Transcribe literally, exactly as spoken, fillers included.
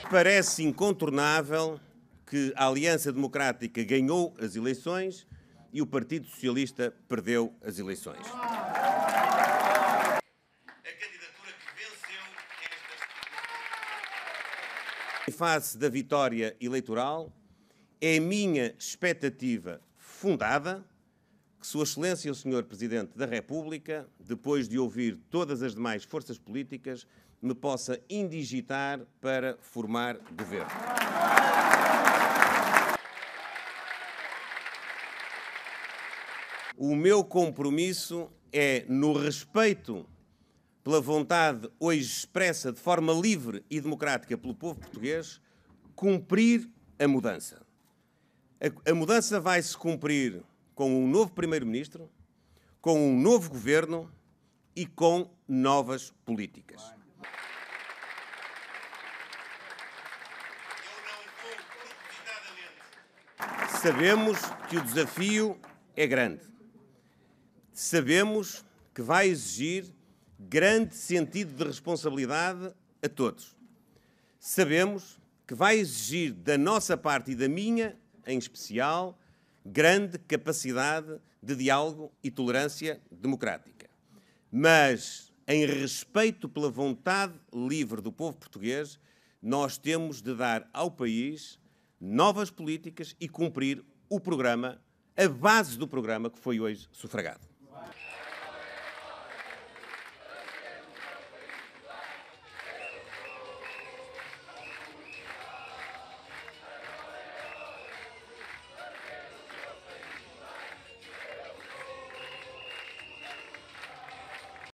parece incontornável que a Aliança Democrática ganhou as eleições e o Partido Socialista perdeu as eleições. A candidatura que venceu estas... Em face da vitória eleitoral, é a minha expectativa fundada que Sua Excelência o senhor Presidente da República, depois de ouvir todas as demais forças políticas, me possa indigitar para formar governo. O meu compromisso é, no respeito pela vontade hoje expressa de forma livre e democrática pelo povo português, cumprir a mudança. A, a mudança vai-se cumprir com um novo Primeiro-Ministro, com um novo Governo e com novas políticas. Sabemos que o desafio é grande. Sabemos que vai exigir grande sentido de responsabilidade a todos. Sabemos que vai exigir da nossa parte e da minha, em especial, grande capacidade de diálogo e tolerância democrática. Mas, em respeito pela vontade livre do povo português, nós temos de dar ao país novas políticas e cumprir o programa, a base do programa que foi hoje sufragado.